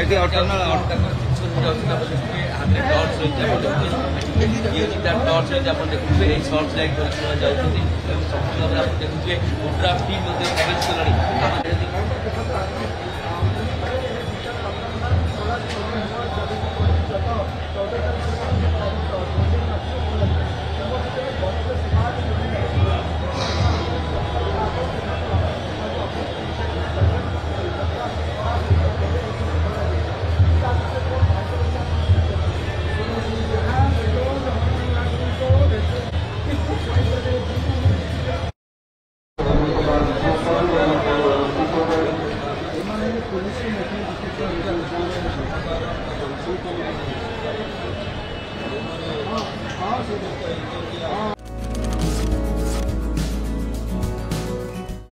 ଏଠି ଅଟର୍ନାଲ ହାତରେ ଟର୍ଚ୍ଚ ରହିଛି ଇଏ ହେଉଛି ତାର ଟର୍ଚ୍ଚ ରହିଛି ଆପଣ ଦେଖୁଥିବେ ଏଇ ସର୍ଚ୍ଚ ଲାଇଟ୍ ଧରି ସେମାନେ ଯାଉଛନ୍ତି ଏବଂ ସମ୍ପୂର୍ଣ୍ଣ ଭାବରେ ଆପଣ ଦେଖୁଥିବେ ଓଡ୍ରାଫ୍ ଟିମ୍ ମଧ୍ୟ ପ୍ରବେଶ କଲାଣି। पुलिस